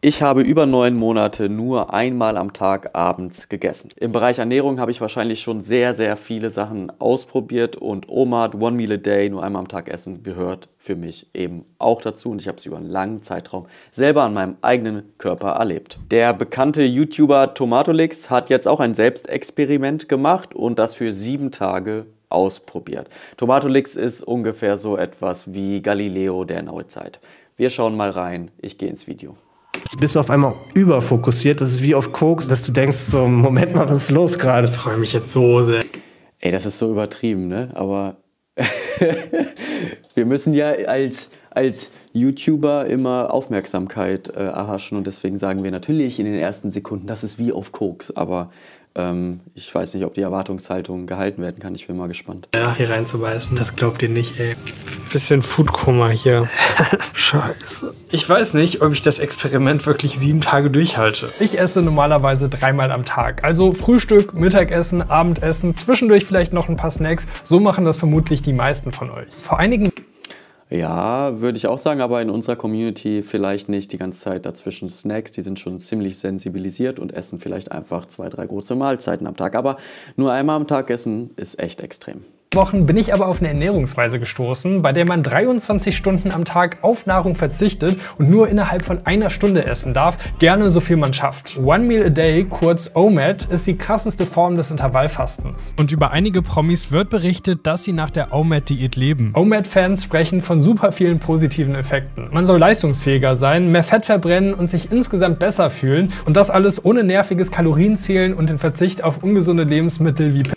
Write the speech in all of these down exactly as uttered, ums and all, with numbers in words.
Ich habe über neun Monate nur einmal am Tag abends gegessen. Im Bereich Ernährung habe ich wahrscheinlich schon sehr, sehr viele Sachen ausprobiert und O M A D, One Meal a Day, nur einmal am Tag essen, gehört für mich eben auch dazu und ich habe es über einen langen Zeitraum selber an meinem eigenen Körper erlebt. Der bekannte YouTuber Tomatolix hat jetzt auch ein Selbstexperiment gemacht und das für sieben Tage ausprobiert. Tomatolix ist ungefähr so etwas wie Galileo der Neuzeit. Wir schauen mal rein, ich gehe ins Video. Bist du auf einmal überfokussiert, das ist wie auf Koks, dass du denkst, so, Moment mal, was ist los gerade? Ich freue mich jetzt so sehr. Ey, das ist so übertrieben, ne? Aber wir müssen ja als, als YouTuber immer Aufmerksamkeit äh, erhaschen und deswegen sagen wir natürlich in den ersten Sekunden, das ist wie auf Koks, aber ähm, ich weiß nicht, ob die Erwartungshaltung gehalten werden kann, ich bin mal gespannt. Ja, hier reinzubeißen, das glaubt ihr nicht, ey. Bisschen Foodkoma hier. Scheiße. Ich weiß nicht, ob ich das Experiment wirklich sieben Tage durchhalte. Ich esse normalerweise dreimal am Tag. Also Frühstück, Mittagessen, Abendessen, zwischendurch vielleicht noch ein paar Snacks. So machen das vermutlich die meisten von euch. Vor einigen Ja, würde ich auch sagen, aber in unserer Community vielleicht nicht die ganze Zeit dazwischen Snacks. Die sind schon ziemlich sensibilisiert und essen vielleicht einfach zwei, drei große Mahlzeiten am Tag. Aber nur einmal am Tag essen ist echt extrem. Wochen bin ich aber auf eine Ernährungsweise gestoßen, bei der man dreiundzwanzig Stunden am Tag auf Nahrung verzichtet und nur innerhalb von einer Stunde essen darf, gerne so viel man schafft. One Meal a Day, kurz O M A D, ist die krasseste Form des Intervallfastens. Und über einige Promis wird berichtet, dass sie nach der O M A D-Diät leben. O M A D-Fans sprechen von super vielen positiven Effekten. Man soll leistungsfähiger sein, mehr Fett verbrennen und sich insgesamt besser fühlen und das alles ohne nerviges Kalorienzählen und den Verzicht auf ungesunde Lebensmittel wie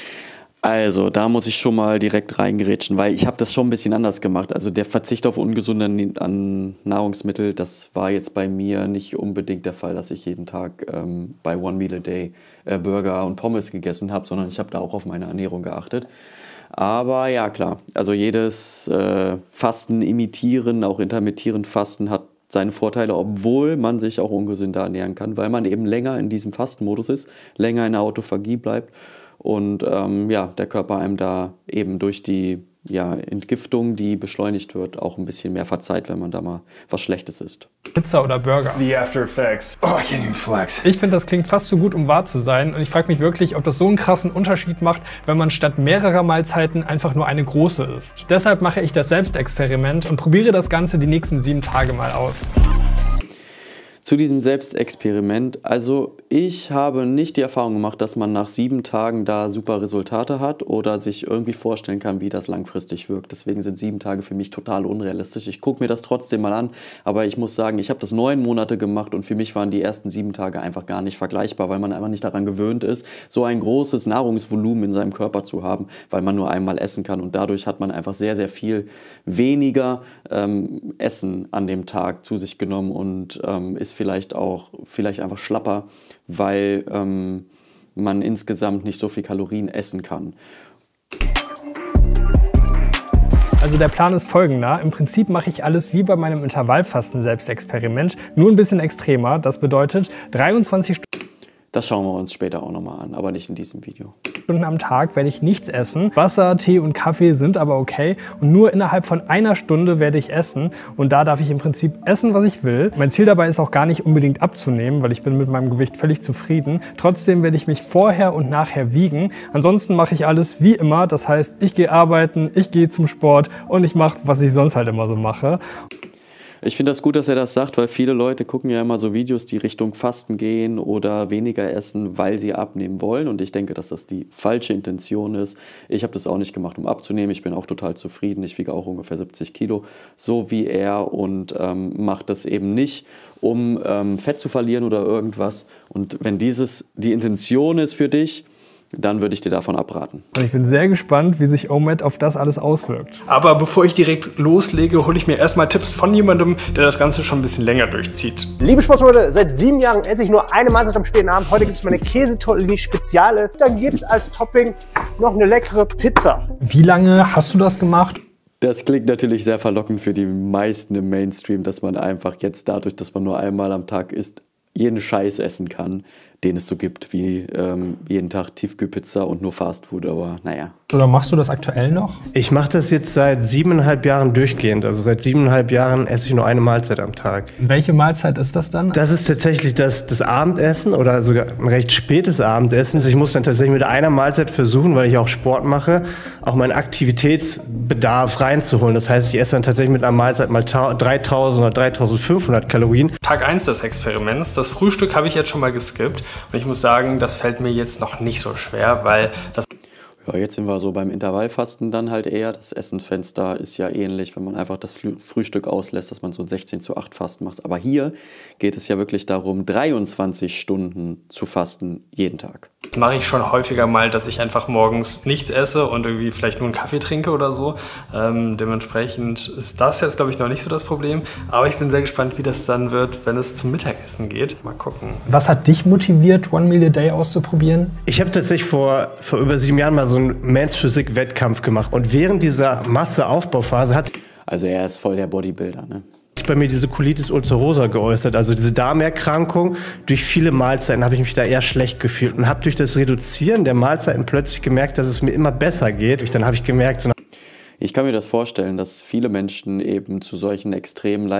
Also, da muss ich schon mal direkt reingerätschen, weil ich habe das schon ein bisschen anders gemacht. Also der Verzicht auf ungesunde an Nahrungsmittel, das war jetzt bei mir nicht unbedingt der Fall, dass ich jeden Tag ähm, bei One Meal a Day äh, Burger und Pommes gegessen habe, sondern ich habe da auch auf meine Ernährung geachtet. Aber ja, klar, also jedes äh, Fasten imitieren, auch intermittierend Fasten hat seine Vorteile, obwohl man sich auch ungesünder ernähren kann, weil man eben länger in diesem Fastenmodus ist, länger in der Autophagie bleibt. Und ähm, ja, der Körper einem da eben durch die ja, Entgiftung, die beschleunigt wird, auch ein bisschen mehr verzeiht, wenn man da mal was Schlechtes isst. Pizza oder Burger. The after effects. Oh, I can't even flex. Ich finde, das klingt fast zu gut, um wahr zu sein. Und ich frage mich wirklich, ob das so einen krassen Unterschied macht, wenn man statt mehrerer Mahlzeiten einfach nur eine große isst. Deshalb mache ich das Selbstexperiment und probiere das Ganze die nächsten sieben Tage mal aus. Zu diesem Selbstexperiment, also ich habe nicht die Erfahrung gemacht, dass man nach sieben Tagen da super Resultate hat oder sich irgendwie vorstellen kann, wie das langfristig wirkt. Deswegen sind sieben Tage für mich total unrealistisch. Ich gucke mir das trotzdem mal an, aber ich muss sagen, ich habe das neun Monate gemacht und für mich waren die ersten sieben Tage einfach gar nicht vergleichbar, weil man einfach nicht daran gewöhnt ist, so ein großes Nahrungsvolumen in seinem Körper zu haben, weil man nur einmal essen kann und dadurch hat man einfach sehr, sehr viel weniger ähm, Essen an dem Tag zu sich genommen und ähm, ist vielleicht auch vielleicht einfach schlapper, weil ähm, man insgesamt nicht so viel Kalorien essen kann. Also der Plan ist folgender. Im Prinzip mache ich alles wie bei meinem Intervallfasten-Selbstexperiment, nur ein bisschen extremer. Das bedeutet dreiundzwanzig Stunden. Das schauen wir uns später auch nochmal an, aber nicht in diesem Video. Stunden am Tag werde ich nichts essen. Wasser, Tee und Kaffee sind aber okay. Und nur innerhalb von einer Stunde werde ich essen. Und da darf ich im Prinzip essen, was ich will. Mein Ziel dabei ist auch gar nicht unbedingt abzunehmen, weil ich bin mit meinem Gewicht völlig zufrieden. Trotzdem werde ich mich vorher und nachher wiegen. Ansonsten mache ich alles wie immer. Das heißt, ich gehe arbeiten, ich gehe zum Sport und ich mache, was ich sonst halt immer so mache. Ich finde das gut, dass er das sagt, weil viele Leute gucken ja immer so Videos, die Richtung Fasten gehen oder weniger essen, weil sie abnehmen wollen. Und ich denke, dass das die falsche Intention ist. Ich habe das auch nicht gemacht, um abzunehmen. Ich bin auch total zufrieden. Ich wiege auch ungefähr siebzig Kilo, so wie er und ähm, mache das eben nicht, um ähm, Fett zu verlieren oder irgendwas. Und wenn dieses die Intention ist für dich, dann würde ich dir davon abraten. Und ich bin sehr gespannt, wie sich O M A D auf das alles auswirkt. Aber bevor ich direkt loslege, hole ich mir erstmal Tipps von jemandem, der das Ganze schon ein bisschen länger durchzieht. Liebe Sportsleute, seit sieben Jahren esse ich nur eine Mahlzeit am späten Abend. Heute gibt es meine Käsetortellini Speziales. Dann gibt es als Topping noch eine leckere Pizza. Wie lange hast du das gemacht? Das klingt natürlich sehr verlockend für die meisten im Mainstream, dass man einfach jetzt dadurch, dass man nur einmal am Tag isst, jeden Scheiß essen kann. den es so gibt, wie ähm, jeden Tag Tiefkühlpizza und nur Fastfood, aber naja. Oder machst du das aktuell noch? Ich mache das jetzt seit siebeneinhalb Jahren durchgehend. Also seit siebeneinhalb Jahren esse ich nur eine Mahlzeit am Tag. Welche Mahlzeit ist das dann? Das ist tatsächlich das, das Abendessen oder sogar ein recht spätes Abendessen. Ich muss dann tatsächlich mit einer Mahlzeit versuchen, weil ich auch Sport mache, auch meinen Aktivitätsbedarf reinzuholen. Das heißt, ich esse dann tatsächlich mit einer Mahlzeit mal dreitausend oder dreitausendfünfhundert Kalorien. Tag eins des Experiments. Das Frühstück habe ich jetzt schon mal geskippt. Und ich muss sagen, das fällt mir jetzt noch nicht so schwer, weil das... Ja, jetzt sind wir so beim Intervallfasten dann halt eher. Das Essensfenster ist ja ähnlich, wenn man einfach das Frühstück auslässt, dass man so ein sechzehn zu acht Fasten macht. Aber hier geht es ja wirklich darum, dreiundzwanzig Stunden zu fasten jeden Tag. Das mache ich schon häufiger mal, dass ich einfach morgens nichts esse und irgendwie vielleicht nur einen Kaffee trinke oder so. Ähm, dementsprechend ist das jetzt, glaube ich, noch nicht so das Problem. Aber ich bin sehr gespannt, wie das dann wird, wenn es zum Mittagessen geht. Mal gucken. Was hat dich motiviert, One Meal a Day auszuprobieren? Ich habe tatsächlich vor, vor über sieben Jahren mal so einen Men's Physik-Wettkampf gemacht. Und während dieser Masseaufbauphase hat Also er ist voll der Bodybuilder, ne? bei mir diese Colitis ulcerosa geäußert, also diese Darmerkrankung. Durch viele Mahlzeiten habe ich mich da eher schlecht gefühlt und habe durch das Reduzieren der Mahlzeiten plötzlich gemerkt, dass es mir immer besser geht. Dann habe ich gemerkt, so Ich kann mir das vorstellen, dass viele Menschen eben zu solchen extremen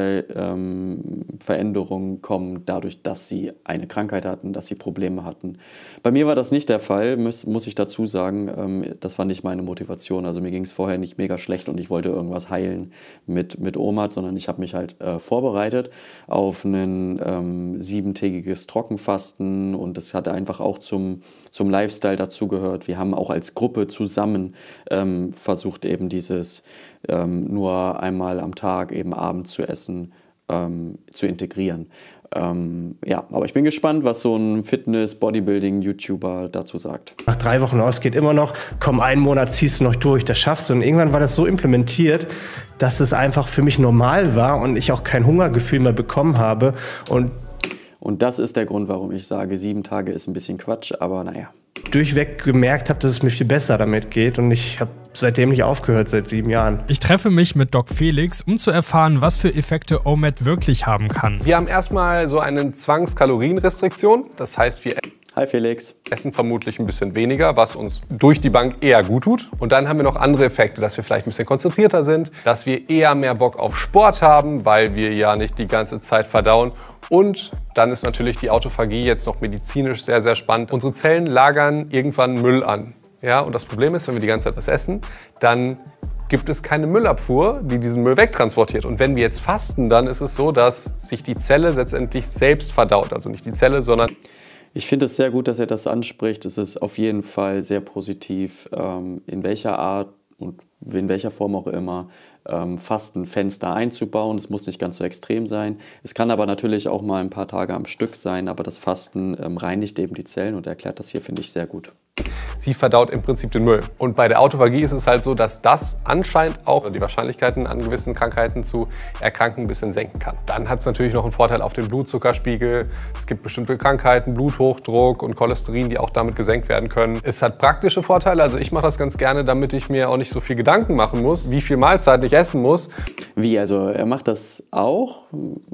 Lifestyle-Veränderungen ähm, kommen, dadurch, dass sie eine Krankheit hatten, dass sie Probleme hatten. Bei mir war das nicht der Fall, muss, muss ich dazu sagen. Ähm, das war nicht meine Motivation. Also mir ging es vorher nicht mega schlecht und ich wollte irgendwas heilen mit, mit O M A D, sondern ich habe mich halt äh, vorbereitet auf ein ähm, siebentägiges Trockenfasten und das hat einfach auch zum, zum Lifestyle dazugehört. Wir haben auch als Gruppe zusammen ähm, versucht, eben dieses ähm, nur einmal am Tag eben abends zu essen, ähm, zu integrieren. Ähm, ja, aber ich bin gespannt, was so ein Fitness-Bodybuilding-YouTuber dazu sagt. Nach drei Wochen aus geht immer noch, komm, einen Monat ziehst du noch durch, das schaffst du. Und irgendwann war das so implementiert, dass es einfach für mich normal war und ich auch kein Hungergefühl mehr bekommen habe. Und Und das ist der Grund, warum ich sage, sieben Tage ist ein bisschen Quatsch, aber naja. Durchweg gemerkt habe, dass es mir viel besser damit geht und ich habe seitdem nicht aufgehört, seit sieben Jahren. Ich treffe mich mit Doc Felix, um zu erfahren, was für Effekte O M A D wirklich haben kann. Wir haben erstmal so eine Zwangskalorienrestriktion, das heißt, wir Hi Felix. essen vermutlich ein bisschen weniger, was uns durch die Bank eher gut tut. Und dann haben wir noch andere Effekte, dass wir vielleicht ein bisschen konzentrierter sind, dass wir eher mehr Bock auf Sport haben, weil wir ja nicht die ganze Zeit verdauen. Und dann ist natürlich die Autophagie jetzt noch medizinisch sehr, sehr spannend. Unsere Zellen lagern irgendwann Müll an. Ja, und das Problem ist, wenn wir die ganze Zeit was essen, dann gibt es keine Müllabfuhr, die diesen Müll wegtransportiert. Und wenn wir jetzt fasten, dann ist es so, dass sich die Zelle letztendlich selbst verdaut. Also nicht die Zelle, sondern... Ich finde es sehr gut, dass er das anspricht. Es ist auf jeden Fall sehr positiv, ähm, in welcher Art und in welcher Form auch immer, ähm, Fastenfenster einzubauen. Es muss nicht ganz so extrem sein. Es kann aber natürlich auch mal ein paar Tage am Stück sein, aber das Fasten ähm, reinigt eben die Zellen und erklärt das hier, finde ich, sehr gut. Sie verdaut im Prinzip den Müll. Und bei der Autophagie ist es halt so, dass das anscheinend auch die Wahrscheinlichkeiten an gewissen Krankheiten zu erkranken ein bisschen senken kann. Dann hat es natürlich noch einen Vorteil auf den Blutzuckerspiegel. Es gibt bestimmte Krankheiten, Bluthochdruck und Cholesterin, die auch damit gesenkt werden können. Es hat praktische Vorteile. Also ich mache das ganz gerne, damit ich mir auch nicht so viel Gedanken machen muss, wie viel Mahlzeiten ich essen muss. Wie, also er macht das auch?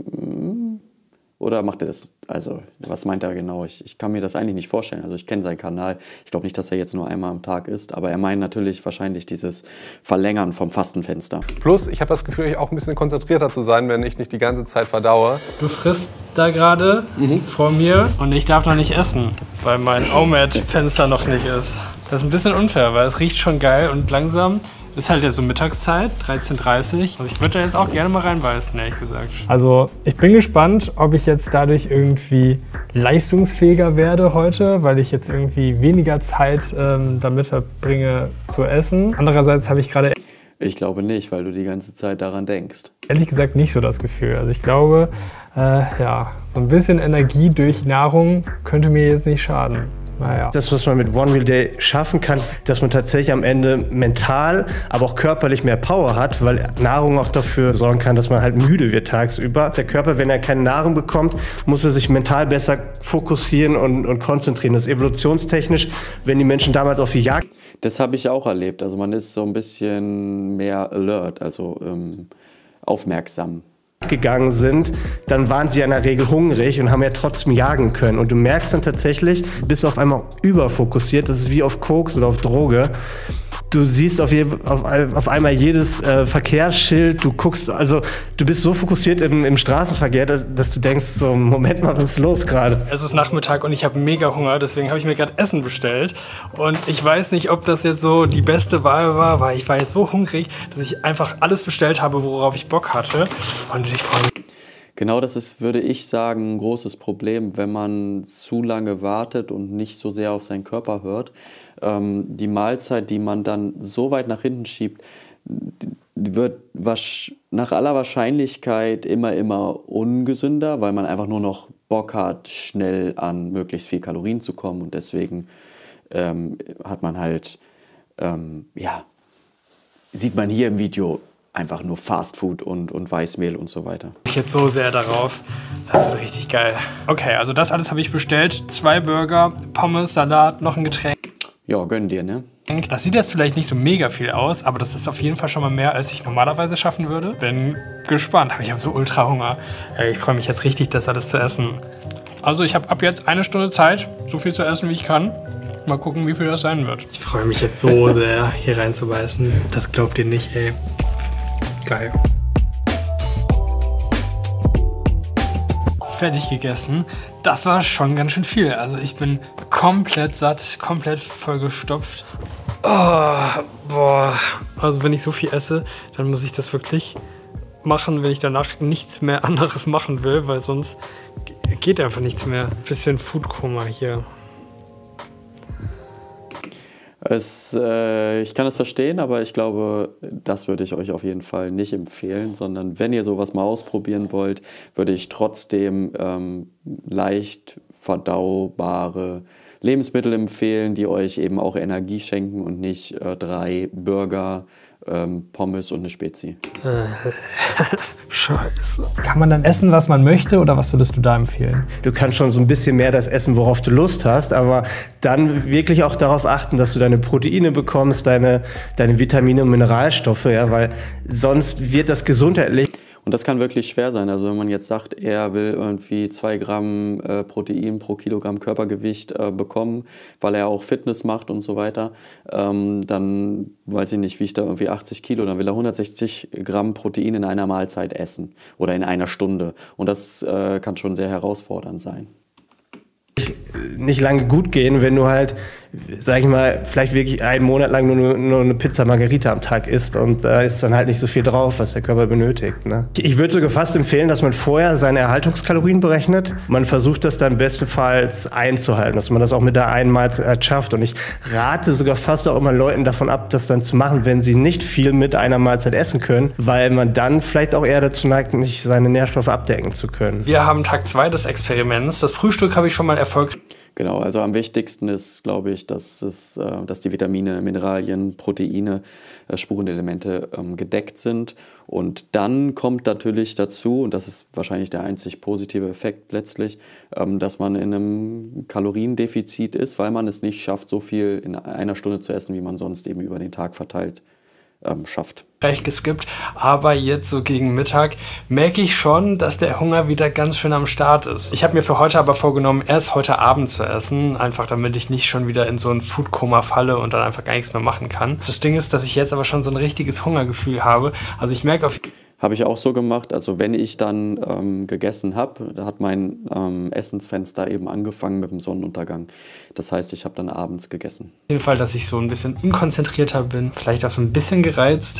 Oder macht er das, also was meint er genau? Ich, ich kann mir das eigentlich nicht vorstellen. Also ich kenne seinen Kanal. Ich glaube nicht, dass er jetzt nur einmal am Tag isst, aber er meint natürlich wahrscheinlich dieses Verlängern vom Fastenfenster. Plus, ich habe das Gefühl, auch ein bisschen konzentrierter zu sein, wenn ich nicht die ganze Zeit verdaue. Du frisst da gerade mhm. vor mir und ich darf noch nicht essen, weil mein O M A D-Fenster noch nicht ist. Das ist ein bisschen unfair, weil es riecht schon geil und langsam. Ist halt jetzt so Mittagszeit, dreizehn Uhr dreißig. Also ich würde da jetzt auch gerne mal reinbeißen, ehrlich gesagt. Also ich bin gespannt, ob ich jetzt dadurch irgendwie leistungsfähiger werde heute, weil ich jetzt irgendwie weniger Zeit ähm, damit verbringe zu essen. Andererseits habe ich gerade Ich glaube nicht, weil du die ganze Zeit daran denkst. ehrlich gesagt nicht so das Gefühl. Also ich glaube, äh, ja, so ein bisschen Energie durch Nahrung könnte mir jetzt nicht schaden. Naja. Das, was man mit One Meal Day schaffen kann, ist, dass man tatsächlich am Ende mental, aber auch körperlich mehr Power hat, weil Nahrung auch dafür sorgen kann, dass man halt müde wird tagsüber. Der Körper, wenn er keine Nahrung bekommt, muss er sich mental besser fokussieren und, und konzentrieren. Das ist evolutionstechnisch, wenn die Menschen damals auf die Jagd... Das habe ich auch erlebt. Also man ist so ein bisschen mehr alert, also ähm, aufmerksam. gegangen sind, dann waren sie ja in der Regel hungrig und haben ja trotzdem jagen können. Und du merkst dann tatsächlich, bist du auf einmal überfokussiert, das ist wie auf Koks oder auf Droge. Du siehst auf, je, auf, auf einmal jedes äh, Verkehrsschild, du guckst, also du bist so fokussiert im, im Straßenverkehr, dass, dass du denkst, so Moment mal, was ist los gerade? Es ist Nachmittag und ich habe mega Hunger, deswegen habe ich mir gerade Essen bestellt. Und ich weiß nicht, ob das jetzt so die beste Wahl war, weil ich war jetzt so hungrig, dass ich einfach alles bestellt habe, worauf ich Bock hatte. Und ich freue mich. Genau, das ist, würde ich sagen, ein großes Problem, wenn man zu lange wartet und nicht so sehr auf seinen Körper hört. Ähm, die Mahlzeit, die man dann so weit nach hinten schiebt, die wird nach aller Wahrscheinlichkeit immer, immer ungesünder, weil man einfach nur noch Bock hat, schnell an möglichst viel Kalorien zu kommen. Und deswegen ähm, hat man halt, ähm, ja, sieht man hier im Video, einfach nur Fastfood und, und Weißmehl und so weiter. Ich jetzt so sehr darauf. Das wird richtig geil. Okay, also das alles habe ich bestellt. Zwei Burger, Pommes, Salat, noch ein Getränk. Ja, gönn dir, ne? Das sieht jetzt vielleicht nicht so mega viel aus, aber das ist auf jeden Fall schon mal mehr, als ich normalerweise schaffen würde. Bin gespannt, aber ich habe so ultra Hunger. Ich freue mich jetzt richtig, das alles zu essen. Also ich habe ab jetzt eine Stunde Zeit, so viel zu essen, wie ich kann. Mal gucken, wie viel das sein wird. Ich freue mich jetzt so sehr, hier reinzubeißen. Das glaubt ihr nicht, ey. Geil. Fertig gegessen. Das war schon ganz schön viel. Also ich bin komplett satt, komplett vollgestopft. Oh, boah. Also wenn ich so viel esse, dann muss ich das wirklich machen, wenn ich danach nichts mehr anderes machen will, weil sonst geht einfach nichts mehr. Bisschen Foodkoma hier. Es, äh, ich kann das verstehen, aber ich glaube, das würde ich euch auf jeden Fall nicht empfehlen, sondern wenn ihr sowas mal ausprobieren wollt, würde ich trotzdem ähm, leicht verdaubare Lebensmittel empfehlen, die euch eben auch Energie schenken und nicht äh, drei Burger, ähm, Pommes und eine Spezi. Scheiße. Kann man dann essen, was man möchte, oder was würdest du da empfehlen? Du kannst schon so ein bisschen mehr das essen, worauf du Lust hast, aber dann wirklich auch darauf achten, dass du deine Proteine bekommst, deine, deine Vitamine und Mineralstoffe, ja, weil sonst wird das gesundheitlich. Und das kann wirklich schwer sein. Also wenn man jetzt sagt, er will irgendwie zwei Gramm äh, Protein pro Kilogramm Körpergewicht äh, bekommen, weil er auch Fitness macht und so weiter, ähm, dann weiß ich nicht, wiegt er irgendwie achtzig Kilo, dann will er hundertsechzig Gramm Protein in einer Mahlzeit essen oder in einer Stunde. Und das äh, kann schon sehr herausfordernd sein. Nicht lange gut gehen, wenn du halt, sag ich mal, vielleicht wirklich einen Monat lang nur, nur eine Pizza Margherita am Tag isst und da ist dann halt nicht so viel drauf, was der Körper benötigt. Ne? Ich würde sogar fast empfehlen, dass man vorher seine Erhaltungskalorien berechnet. Man versucht das dann bestenfalls einzuhalten, dass man das auch mit der einen Mahlzeit schafft. Und ich rate sogar fast auch immer Leuten davon ab, das dann zu machen, wenn sie nicht viel mit einer Mahlzeit essen können, weil man dann vielleicht auch eher dazu neigt, nicht seine Nährstoffe abdecken zu können. Wir haben Tag zwei des Experiments. Das Frühstück habe ich schon mal erfolgreich. Genau, also am wichtigsten ist, glaube ich, dass, es, äh, dass die Vitamine, Mineralien, Proteine, äh, Spurenelemente ähm, gedeckt sind. Und dann kommt natürlich dazu, und das ist wahrscheinlich der einzig positive Effekt letztlich, ähm, dass man in einem Kaloriendefizit ist, weil man es nicht schafft, so viel in einer Stunde zu essen, wie man sonst eben über den Tag verteilt ähm, schafft. Geskippt, aber jetzt so gegen Mittag merke ich schon, dass der Hunger wieder ganz schön am Start ist. Ich habe mir für heute aber vorgenommen, erst heute Abend zu essen, einfach damit ich nicht schon wieder in so ein Foodkoma falle und dann einfach gar nichts mehr machen kann. Das Ding ist, dass ich jetzt aber schon so ein richtiges Hungergefühl habe. Also ich merke auf Habe ich auch so gemacht. Also wenn ich dann ähm, gegessen habe, da hat mein ähm, Essensfenster eben angefangen mit dem Sonnenuntergang. Das heißt, ich habe dann abends gegessen. Auf jeden Fall, dass ich so ein bisschen unkonzentrierter bin, vielleicht auch so ein bisschen gereizt.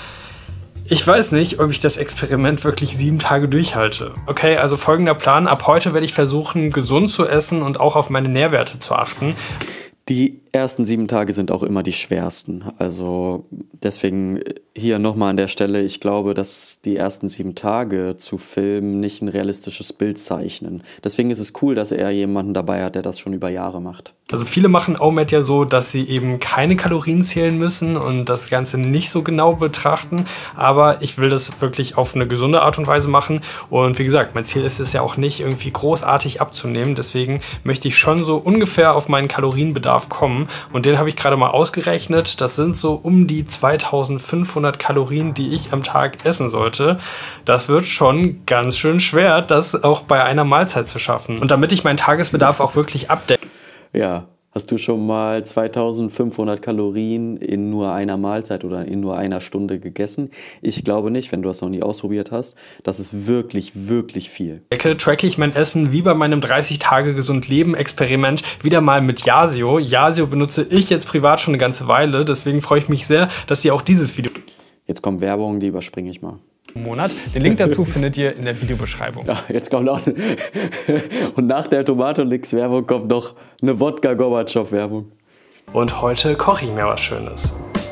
Ich weiß nicht, ob ich das Experiment wirklich sieben Tage durchhalte. Okay, also folgender Plan. Ab heute werde ich versuchen, gesund zu essen und auch auf meine Nährwerte zu achten. Die ersten sieben Tage sind auch immer die schwersten. Also deswegen hier nochmal an der Stelle, ich glaube, dass die ersten sieben Tage zu filmen nicht ein realistisches Bild zeichnen. Deswegen ist es cool, dass er jemanden dabei hat, der das schon über Jahre macht. Also viele machen O M A D ja so, dass sie eben keine Kalorien zählen müssen und das Ganze nicht so genau betrachten. Aber ich will das wirklich auf eine gesunde Art und Weise machen. Und wie gesagt, mein Ziel ist es ja auch nicht, irgendwie großartig abzunehmen. Deswegen möchte ich schon so ungefähr auf meinen Kalorienbedarf kommen. Gramm. Und den habe ich gerade mal ausgerechnet. Das sind so um die zweitausendfünfhundert Kalorien, die ich am Tag essen sollte. Das wird schon ganz schön schwer, das auch bei einer Mahlzeit zu schaffen. Und damit ich meinen Tagesbedarf auch wirklich abdecke. Ja. Hast du schon mal zweitausendfünfhundert Kalorien in nur einer Mahlzeit oder in nur einer Stunde gegessen? Ich glaube nicht, wenn du das noch nie ausprobiert hast. Das ist wirklich, wirklich viel. Tracke ich mein Essen wie bei meinem dreißig Tage gesund Leben Experiment wieder mal mit Yasio. Yasio benutze ich jetzt privat schon eine ganze Weile. Deswegen freue ich mich sehr, dass dir auch dieses Video... Jetzt kommt Werbung, die überspringe ich mal. Monat. Den Link dazu findet ihr in der Videobeschreibung. Ja, jetzt kommt noch und nach der Tomatolix-Werbung kommt noch eine Wodka-Gorbatschow-Werbung. Und heute koche ich mir was Schönes.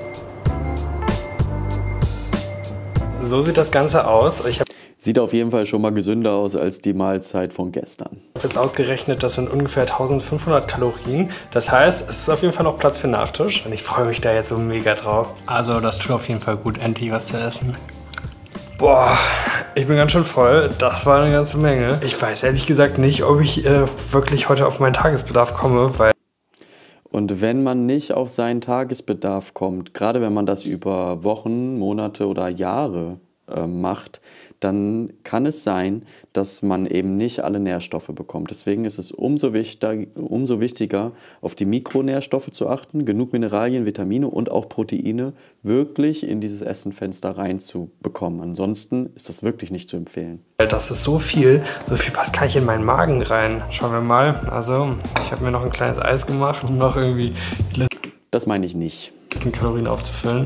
So sieht das Ganze aus. Ich habe Sieht auf jeden Fall schon mal gesünder aus als die Mahlzeit von gestern. Ich habe jetzt ausgerechnet, das sind ungefähr eintausendfünfhundert Kalorien. Das heißt, es ist auf jeden Fall noch Platz für Nachtisch. Und ich freue mich da jetzt so mega drauf. Also das tut auf jeden Fall gut, endlich was zu essen. Boah, ich bin ganz schön voll. Das war eine ganze Menge. Ich weiß ehrlich gesagt nicht, ob ich äh, wirklich heute auf meinen Tagesbedarf komme, weil... Und wenn man nicht auf seinen Tagesbedarf kommt, gerade wenn man das über Wochen, Monate oder Jahre äh, macht, dann kann es sein, dass man eben nicht alle Nährstoffe bekommt. Deswegen ist es umso wichtiger, umso wichtiger, auf die Mikronährstoffe zu achten, genug Mineralien, Vitamine und auch Proteine wirklich in dieses Essenfenster reinzubekommen. Ansonsten ist das wirklich nicht zu empfehlen. Das ist so viel, so viel passt gar nicht in meinen Magen rein. Schauen wir mal. Also, ich habe mir noch ein kleines Eis gemacht, um noch irgendwie die Das meine ich nicht. letzten Kalorien aufzufüllen.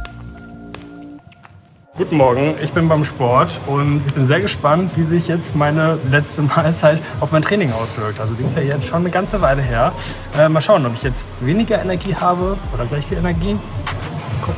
Guten Morgen, ich bin beim Sport und ich bin sehr gespannt, wie sich jetzt meine letzte Mahlzeit auf mein Training auswirkt. Also die ist ja jetzt schon eine ganze Weile her. Äh, mal schauen, ob ich jetzt weniger Energie habe oder gleich viel Energie. Gucken.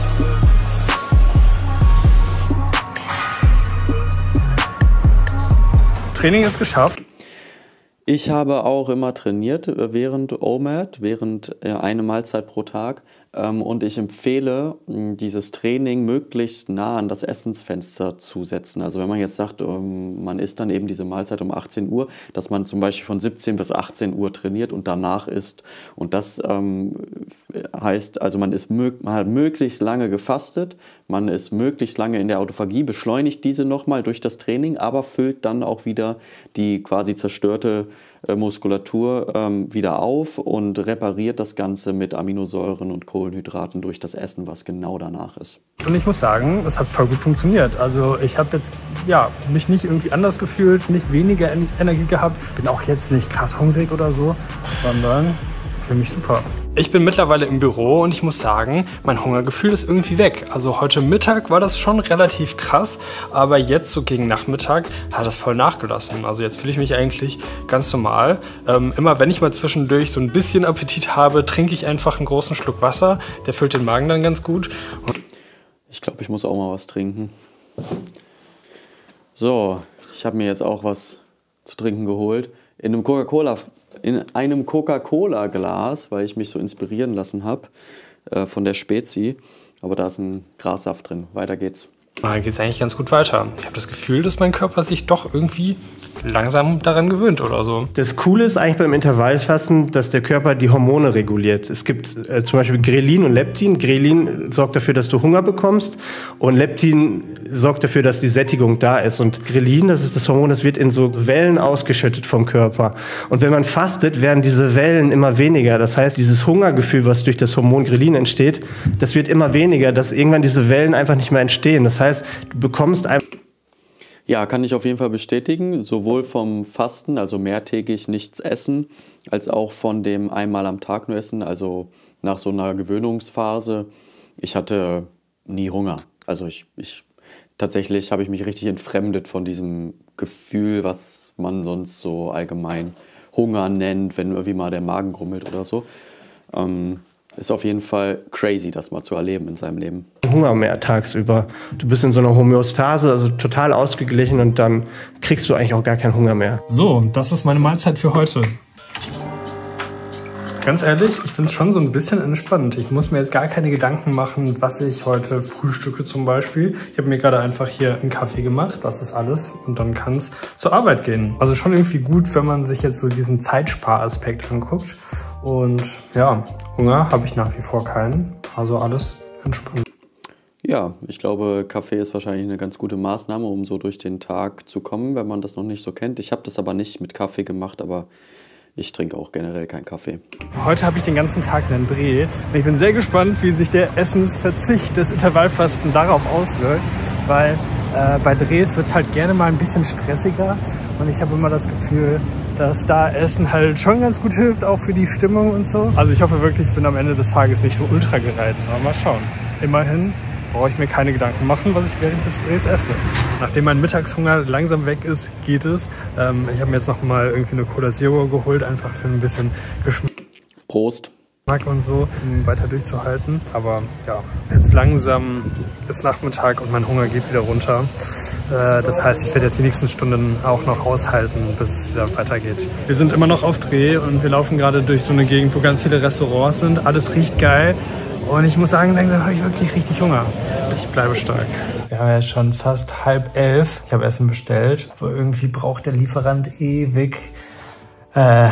Training ist geschafft. Ich habe auch immer trainiert während O M A D, während eine Mahlzeit pro Tag. Und ich empfehle, dieses Training möglichst nah an das Essensfenster zu setzen. Also wenn man jetzt sagt, man isst dann eben diese Mahlzeit um achtzehn Uhr, dass man zum Beispiel von siebzehn bis achtzehn Uhr trainiert und danach isst. Und das ähm, heißt, also man, ist man hat möglichst lange gefastet, man ist möglichst lange in der Autophagie, beschleunigt diese nochmal durch das Training, aber füllt dann auch wieder die quasi zerstörte äh, Muskulatur ähm, wieder auf und repariert das Ganze mit Aminosäuren und Kohlenhydraten durch das Essen, was genau danach ist. Und ich muss sagen, es hat voll gut funktioniert. Also ich habe jetzt ja, mich nicht irgendwie anders gefühlt, nicht weniger Energie gehabt, bin auch jetzt nicht krass hungrig oder so, sondern für mich super. Ich bin mittlerweile im Büro und ich muss sagen, mein Hungergefühl ist irgendwie weg. Also heute Mittag war das schon relativ krass, aber jetzt so gegen Nachmittag hat das voll nachgelassen. Also jetzt fühle ich mich eigentlich ganz normal. Ähm, immer wenn ich mal zwischendurch so ein bisschen Appetit habe, trinke ich einfach einen großen Schluck Wasser. Der füllt den Magen dann ganz gut. Und ich glaube, ich muss auch mal was trinken. So, ich habe mir jetzt auch was zu trinken geholt. In einem Coca-Cola in einem Coca-Cola-Glas, weil ich mich so inspirieren lassen habe äh, von der Spezi. Aber da ist ein Grassaft drin. Weiter geht's. Dann geht es eigentlich ganz gut weiter. Ich habe das Gefühl, dass mein Körper sich doch irgendwie langsam daran gewöhnt oder so. Das Coole ist eigentlich beim Intervallfasten, dass der Körper die Hormone reguliert. Es gibt äh, zum Beispiel Grelin und Leptin. Grelin sorgt dafür, dass du Hunger bekommst und Leptin sorgt dafür, dass die Sättigung da ist. Und Grelin, das ist das Hormon, das wird in so Wellen ausgeschüttet vom Körper. Und wenn man fastet, werden diese Wellen immer weniger. Das heißt, dieses Hungergefühl, was durch das Hormon Grelin entsteht, das wird immer weniger, dass irgendwann diese Wellen einfach nicht mehr entstehen. Das heißt, du bekommst einfach... Ja, kann ich auf jeden Fall bestätigen, sowohl vom Fasten, also mehrtägig nichts essen, als auch von dem einmal am Tag nur essen, also nach so einer Gewöhnungsphase. Ich hatte nie Hunger. Also ich, ich tatsächlich habe ich mich richtig entfremdet von diesem Gefühl, was man sonst so allgemein Hunger nennt, wenn irgendwie mal der Magen grummelt oder so. Ähm, Ist auf jeden Fall crazy, das mal zu erleben in seinem Leben. Hunger mehr tagsüber. Du bist in so einer Homöostase, also total ausgeglichen und dann kriegst du eigentlich auch gar keinen Hunger mehr. So, das ist meine Mahlzeit für heute. Ganz ehrlich, ich finde es schon so ein bisschen entspannt. Ich muss mir jetzt gar keine Gedanken machen, was ich heute frühstücke zum Beispiel. Ich habe mir gerade einfach hier einen Kaffee gemacht, das ist alles. Und dann kann es zur Arbeit gehen. Also schon irgendwie gut, wenn man sich jetzt so diesen Zeitsparaspekt anguckt. Und ja, Hunger habe ich nach wie vor keinen. Also alles entspannt. Ja, ich glaube, Kaffee ist wahrscheinlich eine ganz gute Maßnahme, um so durch den Tag zu kommen, wenn man das noch nicht so kennt. Ich habe das aber nicht mit Kaffee gemacht, aber ich trinke auch generell keinen Kaffee. Heute habe ich den ganzen Tag einen Dreh. Und ich bin sehr gespannt, wie sich der Essensverzicht des Intervallfasten darauf auswirkt. Weil äh, bei Drehs wird es halt gerne mal ein bisschen stressiger. Und ich habe immer das Gefühl, dass da Essen halt schon ganz gut hilft, auch für die Stimmung und so. Also ich hoffe wirklich, ich bin am Ende des Tages nicht so ultra gereizt. Aber mal schauen. Immerhin brauche ich mir keine Gedanken machen, was ich während des Drehs esse. Nachdem mein Mittagshunger langsam weg ist, geht es. Ähm, ich habe mir jetzt noch mal irgendwie eine Cola Zero geholt, einfach für ein bisschen Geschmack. Prost. Und so, um weiter durchzuhalten. Aber ja, jetzt langsam ist Nachmittag und mein Hunger geht wieder runter. Äh, das heißt, ich werde jetzt die nächsten Stunden auch noch aushalten, bis es wieder weitergeht. Wir sind immer noch auf Dreh und wir laufen gerade durch so eine Gegend, wo ganz viele Restaurants sind. Alles riecht geil. Und ich muss sagen, langsam habe ich wirklich richtig Hunger. Ich bleibe stark. Wir haben ja schon fast halb elf. Ich habe Essen bestellt. Aber irgendwie braucht der Lieferant ewig. Äh,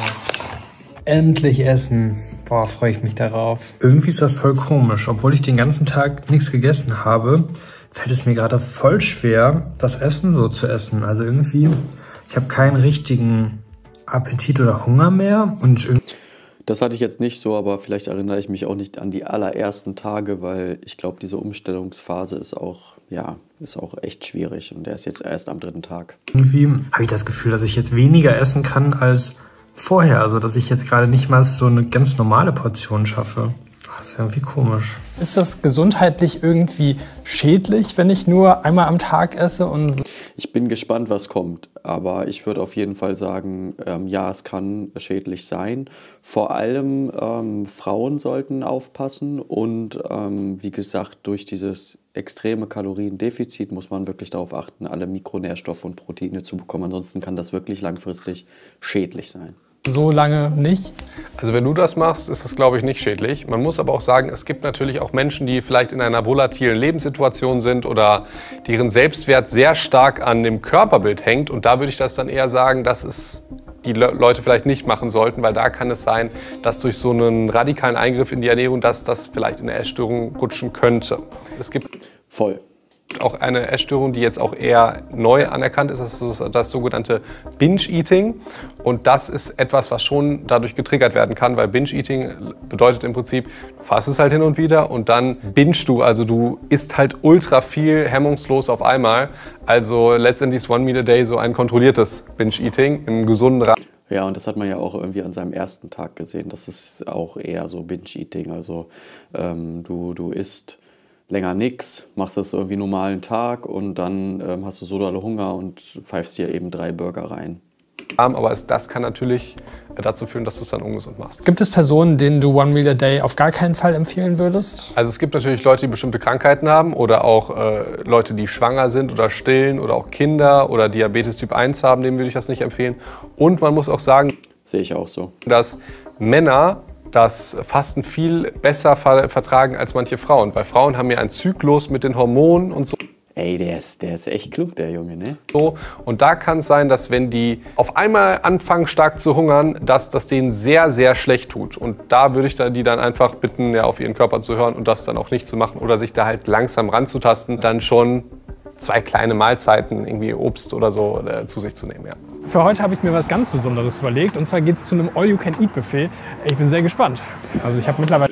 endlich essen. Boah, freue ich mich darauf. Irgendwie ist das voll komisch. Obwohl ich den ganzen Tag nichts gegessen habe, fällt es mir gerade voll schwer, das Essen so zu essen. Also irgendwie, ich habe keinen richtigen Appetit oder Hunger mehr. Und irgendwie Das hatte ich jetzt nicht so, aber vielleicht erinnere ich mich auch nicht an die allerersten Tage, weil ich glaube, diese Umstellungsphase ist auch, ja, ist auch echt schwierig und der ist jetzt erst am dritten Tag. Irgendwie habe ich das Gefühl, dass ich jetzt weniger essen kann als vorher. Also, dass ich jetzt gerade nicht mal so eine ganz normale Portion schaffe. Das ist irgendwie komisch. Ist das gesundheitlich irgendwie schädlich, wenn ich nur einmal am Tag esse? Und ich bin gespannt, was kommt. Aber ich würde auf jeden Fall sagen, ähm, ja, es kann schädlich sein. Vor allem ähm, Frauen sollten aufpassen. Und ähm, wie gesagt, durch dieses extreme Kaloriendefizit muss man wirklich darauf achten, alle Mikronährstoffe und Proteine zu bekommen. Ansonsten kann das wirklich langfristig schädlich sein. So lange nicht? Also wenn du das machst, ist es, glaube ich, nicht schädlich. Man muss aber auch sagen, es gibt natürlich auch Menschen, die vielleicht in einer volatilen Lebenssituation sind oder deren Selbstwert sehr stark an dem Körperbild hängt. Und da würde ich das dann eher sagen, dass es die Le- Leute vielleicht nicht machen sollten, weil da kann es sein, dass durch so einen radikalen Eingriff in die Ernährung, dass das vielleicht in eine Essstörung rutschen könnte. Es gibt Voll. auch eine Essstörung, die jetzt auch eher neu anerkannt ist, das ist das sogenannte Binge-Eating. Und das ist etwas, was schon dadurch getriggert werden kann, weil Binge-Eating bedeutet im Prinzip, du fasst es halt hin und wieder und dann bingst du, also du isst halt ultra viel hemmungslos auf einmal. Also letztendlich ist One Meal a Day so ein kontrolliertes Binge-Eating im gesunden Rahmen. Ja, und das hat man ja auch irgendwie an seinem ersten Tag gesehen. Das ist auch eher so Binge-Eating. Also ähm, du, du isst länger nix, machst das irgendwie normalen Tag und dann ähm, hast du so dolle Hunger und pfeifst dir eben drei Burger rein. Aber es, das kann natürlich dazu führen, dass du es dann ungesund machst. Gibt es Personen, denen du One Meal a Day auf gar keinen Fall empfehlen würdest? Also es gibt natürlich Leute, die bestimmte Krankheiten haben oder auch äh, Leute, die schwanger sind oder stillen oder auch Kinder oder Diabetes Typ eins haben, denen würde ich das nicht empfehlen. Und man muss auch sagen, sehe ich auch so, dass Männer das Fasten viel besser ver vertragen als manche Frauen. Weil Frauen haben ja einen Zyklus mit den Hormonen und so. Ey, der ist, der ist echt klug, der Junge, ne? So. Und da kann es sein, dass wenn die auf einmal anfangen stark zu hungern, dass das denen sehr, sehr schlecht tut. Und da würde ich dann die dann einfach bitten, ja, auf ihren Körper zu hören und das dann auch nicht zu machen oder sich da halt langsam ranzutasten, dann schon zwei kleine Mahlzeiten, irgendwie Obst oder so, äh, zu sich zu nehmen, ja. Für heute habe ich mir was ganz Besonderes überlegt. Und zwar geht es zu einem All-You-Can-Eat-Buffet. Ich bin sehr gespannt. Also ich habe mittlerweile...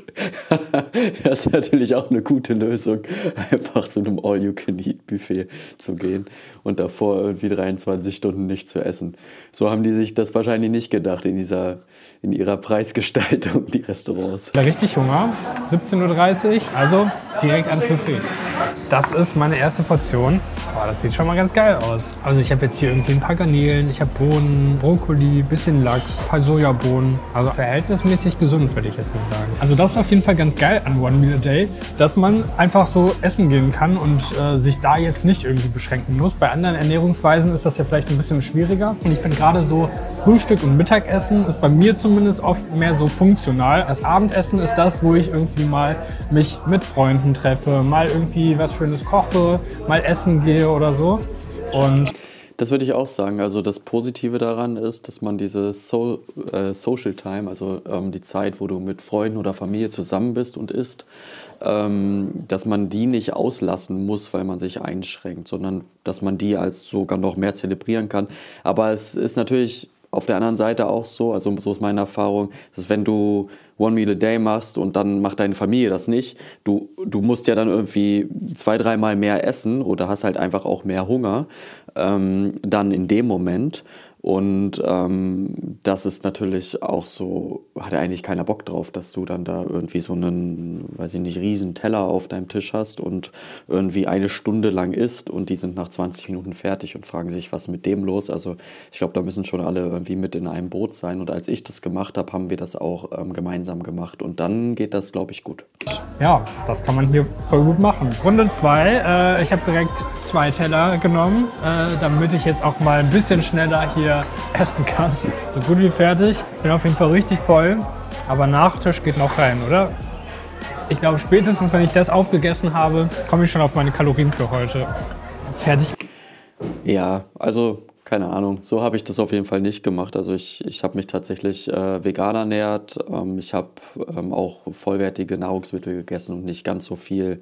Das ist natürlich auch eine gute Lösung, einfach zu einem All-You-Can-Eat-Buffet zu gehen und davor irgendwie dreiundzwanzig Stunden nicht zu essen. So haben die sich das wahrscheinlich nicht gedacht in, dieser, in ihrer Preisgestaltung, die Restaurants. Richtig Hunger, siebzehn Uhr dreißig, also direkt ans Buffet. Das ist meine erste Portion. Boah, das sieht schon mal ganz geil aus. Also ich habe jetzt hier irgendwie ein paar Garnelen, ich habe Bohnen, Brokkoli, bisschen Lachs, ein paar Sojabohnen. Also verhältnismäßig gesund, würde ich jetzt mal sagen. Also das ist auf jeden Fall ganz geil an One Meal a Day, dass man einfach so essen gehen kann und äh, sich da jetzt nicht irgendwie beschränken muss. Bei anderen Ernährungsweisen ist das ja vielleicht ein bisschen schwieriger. Und ich finde gerade so Frühstück und Mittagessen ist bei mir zumindest oft mehr so funktional. Das Abendessen ist das, wo ich irgendwie mal mich mit Freunden treffe, mal irgendwie was Schönes koche, mal essen gehe oder so. Und Das würde ich auch sagen. Also das Positive daran ist, dass man diese so äh, Social Time, also ähm, die Zeit, wo du mit Freunden oder Familie zusammen bist und isst, ähm, dass man die nicht auslassen muss, weil man sich einschränkt, sondern dass man die als sogar noch mehr zelebrieren kann. Aber es ist natürlich auf der anderen Seite auch so, also so ist meine Erfahrung, dass wenn du One Meal a Day machst und dann macht deine Familie das nicht, du, du musst ja dann irgendwie zwei, dreimal mehr essen oder hast halt einfach auch mehr Hunger, ähm, dann in dem Moment. Und ähm, das ist natürlich auch so, hat eigentlich keiner Bock drauf, dass du dann da irgendwie so einen, weiß ich nicht, riesen Teller auf deinem Tisch hast und irgendwie eine Stunde lang isst und die sind nach zwanzig Minuten fertig und fragen sich, was ist mit dem los? Also ich glaube, da müssen schon alle irgendwie mit in einem Boot sein. Und als ich das gemacht habe, haben wir das auch ähm, gemeinsam gemacht. Und dann geht das, glaube ich, gut. Ja, das kann man hier voll gut machen. Runde zwei. Äh, ich habe direkt zwei Teller genommen, äh, damit ich jetzt auch mal ein bisschen schneller hier essen kann. So gut wie fertig. Bin auf jeden Fall richtig voll. Aber Nachtisch geht noch rein, oder? Ich glaube, spätestens, wenn ich das aufgegessen habe, komme ich schon auf meine Kalorien für heute. Fertig. Ja, also keine Ahnung. So habe ich das auf jeden Fall nicht gemacht. Also ich, ich habe mich tatsächlich äh, vegan ernährt. Ähm, ich habe ähm, auch vollwertige Nahrungsmittel gegessen und nicht ganz so viel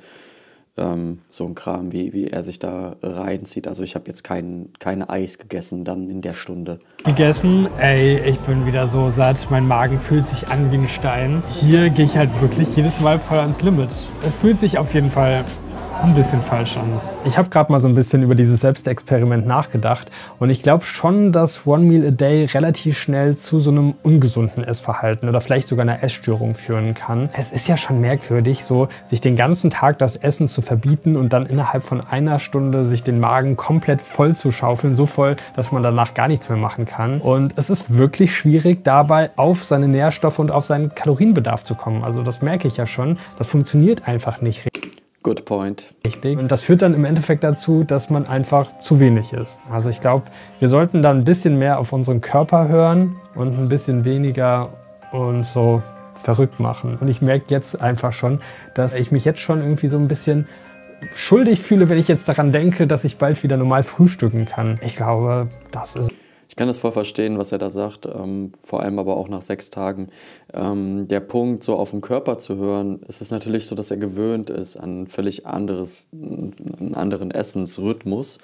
ähm, so ein Kram, wie, wie er sich da reinzieht. Also ich habe jetzt kein, kein Eis gegessen dann in der Stunde. Gegessen, ey, ich bin wieder so satt. Mein Magen fühlt sich an wie ein Stein. Hier gehe ich halt wirklich jedes Mal voll ans Limit. Es fühlt sich auf jeden Fall ein bisschen falsch an. Ich habe gerade mal so ein bisschen über dieses Selbstexperiment nachgedacht und ich glaube schon, dass One Meal a Day relativ schnell zu so einem ungesunden Essverhalten oder vielleicht sogar einer Essstörung führen kann. Es ist ja schon merkwürdig, so sich den ganzen Tag das Essen zu verbieten und dann innerhalb von einer Stunde sich den Magen komplett voll zu schaufeln, so voll, dass man danach gar nichts mehr machen kann. Und es ist wirklich schwierig, dabei auf seine Nährstoffe und auf seinen Kalorienbedarf zu kommen. Also das merke ich ja schon. Das funktioniert einfach nicht richtig. Good point. Richtig. Und das führt dann im Endeffekt dazu, dass man einfach zu wenig isst. Also ich glaube, wir sollten dann ein bisschen mehr auf unseren Körper hören und ein bisschen weniger uns so verrückt machen. Und ich merke jetzt einfach schon, dass ich mich jetzt schon irgendwie so ein bisschen schuldig fühle, wenn ich jetzt daran denke, dass ich bald wieder normal frühstücken kann. Ich glaube, das ist... Ich kann das voll verstehen, was er da sagt, ähm, vor allem aber auch nach sechs Tagen. Ähm, der Punkt, so auf den Körper zu hören, ist es natürlich so, dass er gewöhnt ist an ein völlig anderes, einen anderen Essensrhythmus.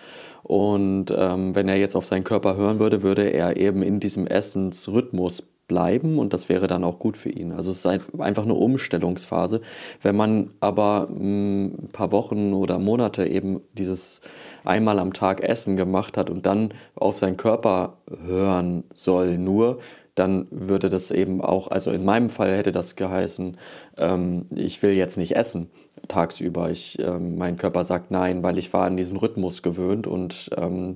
Und ähm, wenn er jetzt auf seinen Körper hören würde, würde er eben in diesem Essensrhythmus bleiben und das wäre dann auch gut für ihn. Also es ist einfach eine Umstellungsphase. Wenn man aber ein paar Wochen oder Monate eben dieses einmal am Tag Essen gemacht hat und dann auf seinen Körper hören soll nur, dann würde das eben auch, also in meinem Fall hätte das geheißen, ähm, ich will jetzt nicht essen tagsüber. Ich, ähm, mein Körper sagt nein, weil ich war an diesen Rhythmus gewöhnt und ähm,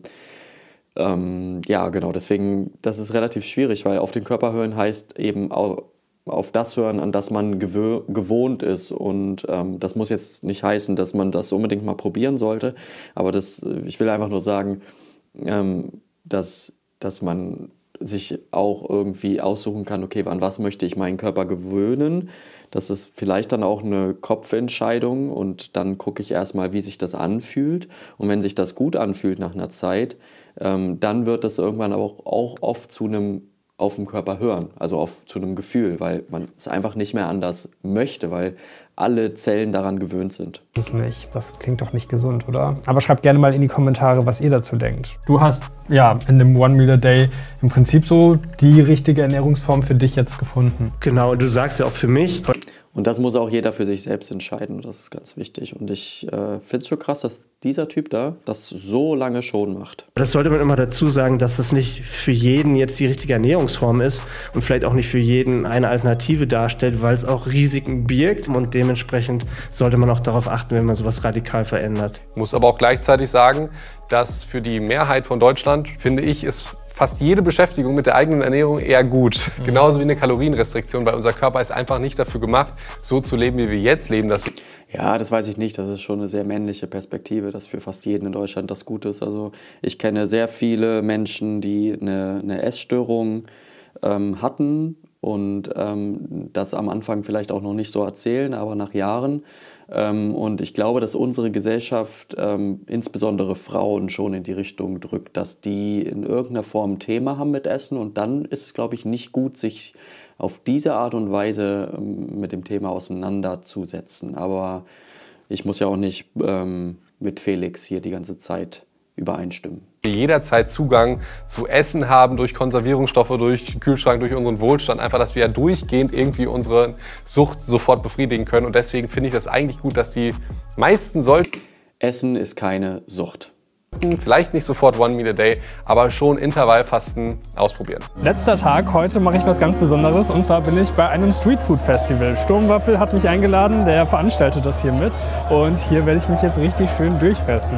Ähm, ja, genau, deswegen, das ist relativ schwierig, weil auf den Körper hören heißt eben auf, auf das hören, an das man gewö gewohnt ist. Und ähm, das muss jetzt nicht heißen, dass man das unbedingt mal probieren sollte, aber das, ich will einfach nur sagen, ähm, dass, dass man sich auch irgendwie aussuchen kann, okay, an was möchte ich meinen Körper gewöhnen. Das ist vielleicht dann auch eine Kopfentscheidung und dann gucke ich erstmal, wie sich das anfühlt. Und wenn sich das gut anfühlt nach einer Zeit, ähm, dann wird das irgendwann aber auch, auch oft zu einem auf dem Körper hören, also auf, zu einem Gefühl, weil man es einfach nicht mehr anders möchte, weil alle Zellen daran gewöhnt sind. Das ist nicht. Das klingt doch nicht gesund, oder? Aber schreibt gerne mal in die Kommentare, was ihr dazu denkt. Du hast ja in dem One Meal a Day im Prinzip so die richtige Ernährungsform für dich jetzt gefunden. Genau, und du sagst ja auch für mich. Und das muss auch jeder für sich selbst entscheiden. Das ist ganz wichtig. Und ich äh, finde es schon krass, dass dieser Typ da das so lange schon macht. Das sollte man immer dazu sagen, dass das nicht für jeden jetzt die richtige Ernährungsform ist und vielleicht auch nicht für jeden eine Alternative darstellt, weil es auch Risiken birgt. Und dementsprechend sollte man auch darauf achten, wenn man sowas radikal verändert. Ich muss aber auch gleichzeitig sagen, dass für die Mehrheit von Deutschland, finde ich, ist fast jede Beschäftigung mit der eigenen Ernährung eher gut. Mhm. Genauso wie eine Kalorienrestriktion, weil unser Körper ist einfach nicht dafür gemacht, so zu leben, wie wir jetzt leben. Dass ja, das weiß ich nicht. Das ist schon eine sehr männliche Perspektive, dass für fast jeden in Deutschland das gut ist. Also ich kenne sehr viele Menschen, die eine, eine Essstörung ähm, hatten und ähm, das am Anfang vielleicht auch noch nicht so erzählen, aber nach Jahren. Ähm, und ich glaube, dass unsere Gesellschaft, ähm, insbesondere Frauen, schon in die Richtung drückt, dass die in irgendeiner Form ein Thema haben mit Essen. Und dann ist es, glaube ich, nicht gut, sich auf diese Art und Weise ähm, mit dem Thema auseinanderzusetzen. Aber ich muss ja auch nicht ähm, mit Felix hier die ganze Zeit übereinstimmen. Wir jederzeit Zugang zu Essen haben durch Konservierungsstoffe, durch Kühlschrank, durch unseren Wohlstand. Einfach, dass wir ja durchgehend irgendwie unsere Sucht sofort befriedigen können. Und deswegen finde ich das eigentlich gut, dass die meisten sollten. Essen ist keine Sucht. Vielleicht nicht sofort One Meal a Day, aber schon Intervallfasten ausprobieren. Letzter Tag, heute mache ich was ganz Besonderes und zwar bin ich bei einem Streetfood-Festival. Sturmwaffel hat mich eingeladen, der veranstaltet das hier mit und hier werde ich mich jetzt richtig schön durchfressen.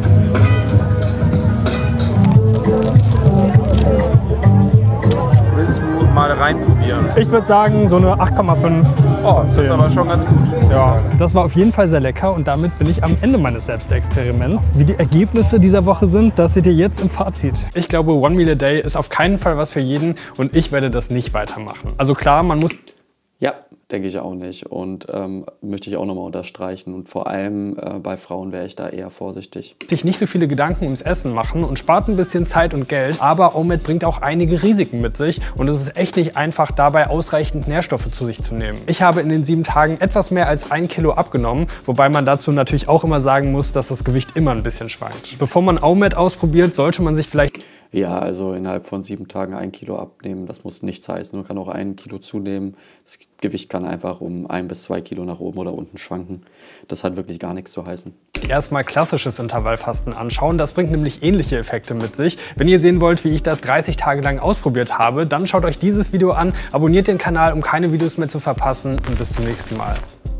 Willst du mal reinprobieren? Ich würde sagen so eine acht Komma fünf. Oh, das ist aber schon ganz gut. Ja, das war auf jeden Fall sehr lecker und damit bin ich am Ende meines Selbstexperiments. Wie die Ergebnisse dieser Woche sind, das seht ihr jetzt im Fazit. Ich glaube, One Meal a Day ist auf keinen Fall was für jeden und ich werde das nicht weitermachen. Also klar, man muss... Ja, denke ich auch nicht und ähm, möchte ich auch nochmal unterstreichen und vor allem äh, bei Frauen wäre ich da eher vorsichtig. Sich nicht so viele Gedanken ums Essen machen und spart ein bisschen Zeit und Geld, aber O M A D bringt auch einige Risiken mit sich und es ist echt nicht einfach, dabei ausreichend Nährstoffe zu sich zu nehmen. Ich habe in den sieben Tagen etwas mehr als ein Kilo abgenommen, wobei man dazu natürlich auch immer sagen muss, dass das Gewicht immer ein bisschen schwankt. Bevor man O M A D ausprobiert, sollte man sich vielleicht... Ja, also innerhalb von sieben Tagen ein Kilo abnehmen, das muss nichts heißen. Man kann auch ein Kilo zunehmen. Das Gewicht kann einfach um ein bis zwei Kilo nach oben oder unten schwanken. Das hat wirklich gar nichts zu heißen. Erstmal klassisches Intervallfasten anschauen. Das bringt nämlich ähnliche Effekte mit sich. Wenn ihr sehen wollt, wie ich das dreißig Tage lang ausprobiert habe, dann schaut euch dieses Video an, abonniert den Kanal, um keine Videos mehr zu verpassen und bis zum nächsten Mal.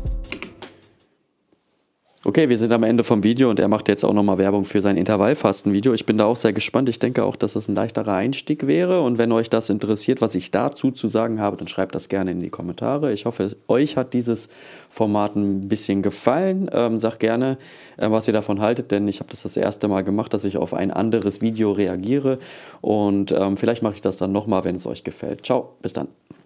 Okay, wir sind am Ende vom Video und er macht jetzt auch nochmal Werbung für sein Intervallfasten-Video. Ich bin da auch sehr gespannt. Ich denke auch, dass das ein leichterer Einstieg wäre. Und wenn euch das interessiert, was ich dazu zu sagen habe, dann schreibt das gerne in die Kommentare. Ich hoffe, euch hat dieses Format ein bisschen gefallen. Ähm, sagt gerne, äh, was ihr davon haltet, denn ich habe das das erste Mal gemacht, dass ich auf ein anderes Video reagiere. Und ähm, vielleicht mache ich das dann nochmal, wenn es euch gefällt. Ciao, bis dann.